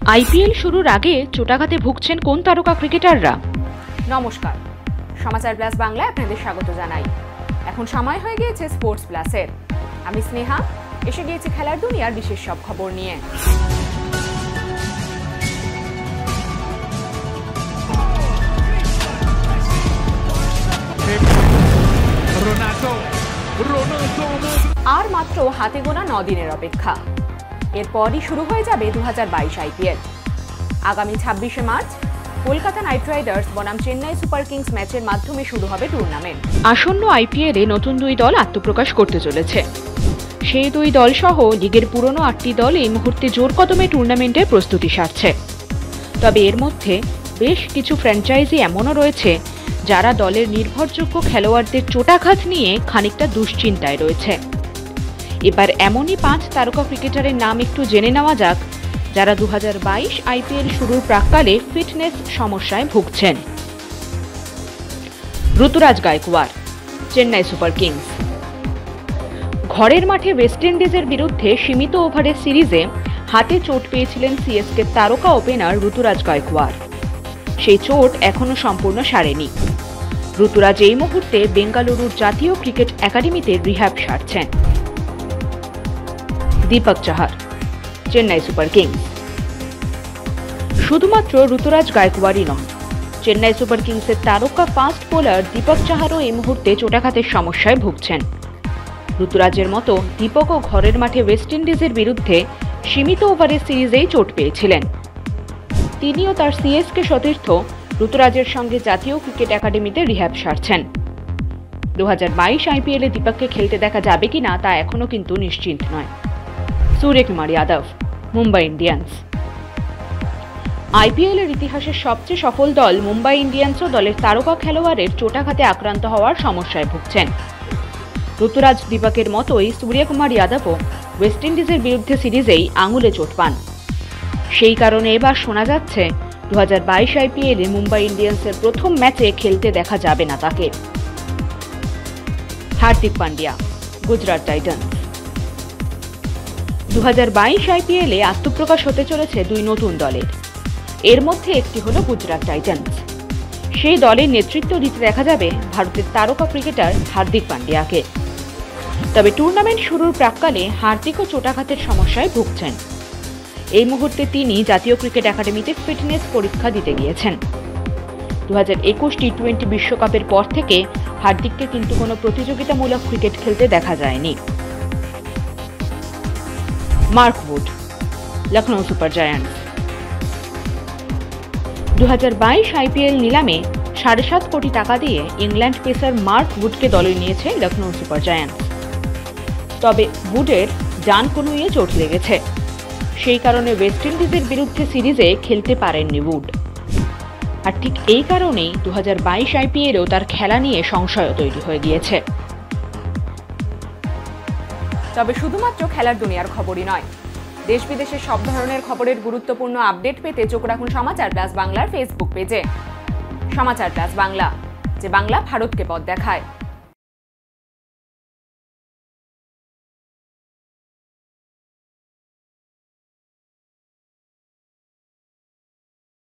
IPL শুরুর আগে চোটাঘাতে ভুগছেন কোন তারকা ক্রিকেটাররা? নমস্কার, সমাচার প্লাস বাংলায় আপনাদের স্বাগত জানাই। এখন সময় হয়ে গিয়েছে স্পোর্টস প্লাসের। আমি স্নেহা এসে গিয়েছি খেলার দুনিয়ার বিশেষ সব খবর নিয়ে। আর মাত্র হাতে গোনা 9 দিনের অপেক্ষা, এরপরই শুরু হয়ে যাবে 2022 আইপিএল। আগামী 26শে মার্চ কলকাতা নাইট রাইডার্স বনাম চেন্নাই সুপার কিংস ম্যাচের মাধ্যমে শুরু হবে টুর্নামেন্ট। আসন্ন আইপিএলে নতুন দুই দল আত্মপ্রকাশ করতে চলেছে। সেই দুই দল সহ লিগের পুরনো 8টি দল এই মুহূর্তে জোর কদমে টুর্নামেন্টের প্রস্তুতি সারছে। তবে এর মধ্যে বেশ কিছু ফ্র্যাঞ্চাইজি এমনও রয়েছে যারা দলের নির্ভরযোগ্য খেলোয়াড়দের চোটাঘাত নিয়ে খানিকটা দুশ্চিন্তায় রয়েছে। এবার এমনই 5 তারকা ক্রিকেটারের নাম একটু জেনে নেওয়া যাক যারা 2022 আইপিএল শুরুর প্রাক্কালে ফিটনেস সমস্যায় ভুগছেন। Ruturaj Gaikwad, Chennai Super Kings. ঘরের মাঠে ওয়েস্ট ইন্ডিজের বিরুদ্ধে সীমিত ওভারের সিরিজে হাতে চোট পেয়েছিলেন সিএসকে তারকা ওপেনার ঋতুরাজ গায়কোয়াড়। সেই চোট এখনো সম্পূর্ণ সারেনি। ঋতুরাজ এই মুহূর্তে বেঙ্গালুরুর জাতীয় ক্রিকেট একাডেমিতে রিহ্যাব সারছেন। Deepak Chahar, Chennai Super Kings. শুধুমাত্র ঋতুরাজ গায়কোয়াড়ই নন, চেন্নাই সুপার কিংসের তারকা ফাস্ট বোলার দীপক চাহারও এই মুহূর্তে চোটাঘাতের সমস্যায় ভুগছেন। ঋতুরাজের মতো দীপকও ঘরের মাঠে ওয়েস্ট ইন্ডিজের বিরুদ্ধে সীমিত ওভারের সিরিজেই চোট পেয়েছিলেন। তিনিও তার সিএসকে সতীর্থ ঋতুরাজের সঙ্গে জাতীয় ক্রিকেট একাডেমিতে রিহ্যাব সারছেন। 2022 আইপিএলে দীপককে খেলতে দেখা যাবে কিনা তা এখনো কিন্তু নিশ্চিত নয়। সূর্যকুমার যাদব, মুম্বাই ইন্ডিয়ান্স। আইপিএলের ইতিহাসের সবচেয়ে সফল দল মুম্বাই ইন্ডিয়ান্সও দলের তারকা খেলোয়াড়ের চোটাঘাতে আক্রান্ত হওয়ার সমস্যায় ভুগছেন। ঋতুরাজ দীপকের মতোই সূর্যকুমার যাদবও ওয়েস্ট ইন্ডিজের বিরুদ্ধে সিরিজেই আঙুলে চোট পান। সেই কারণে এবার শোনা যাচ্ছে 2022 আইপিএলে মুম্বাই ইন্ডিয়ান্সের প্রথম ম্যাচে খেলতে দেখা যাবে না তাকে। হার্দিক পান্ডিয়া, গুজরাট টাইটান্স। 2022 আইপিএলে আত্মপ্রকাশ হতে চলেছে দুই নতুন দলের। এর মধ্যে একটি হলো গুজরাট টাইটান্স। সেই দলের নেতৃত্ব দিতে দেখা যাবে ভারতের তারকা ক্রিকেটার হার্দিক পান্ডিয়াকে। তবে টুর্নামেন্ট শুরুর প্রাক্কালে হার্দিকও চোটাঘাতের সমস্যায় ভুগছেন। এই মুহূর্তে তিনি জাতীয় ক্রিকেট একাডেমিতে ফিটনেস পরীক্ষা দিতে গিয়েছেন। 2021 টি-20 বিশ্বকাপের পর থেকে হার্দিককে কিন্তু কোনো প্রতিযোগিতামূলক ক্রিকেট খেলতে দেখা যায়নি। Mark Wood, Lucknow Super Giants. 2022 IPL নিলামে 7.5 কোটি টাকা দিয়ে ইংল্যান্ড পেসার মার্ক উডকে দলে নিয়েছে লখনৌ সুপার জায়ান্টস। তবে উডের ডান কনুইয়ে চোট লেগেছে। সেই কারণে ওয়েস্ট ইন্ডিজের বিরুদ্ধে সিরিজে খেলতে পারেননি উড। আর ঠিক এই কারণেই 2022 আইপিএলেও তার খেলা নিয়ে সংশয় তৈরি হয়ে গিয়েছে। তবে শুধুমাত্র খেলার দুনিয়ার খবরই নয়, দেশ বিদেশের সব ধরনের খবরের গুরুত্বপূর্ণ আপডেট পেতে চোখ রাখুন সমাচার প্লাস বাংলার ফেসবুক পেজে। সমাচার প্লাস বাংলা, যে বাংলা ভারতকে পথ দেখায়।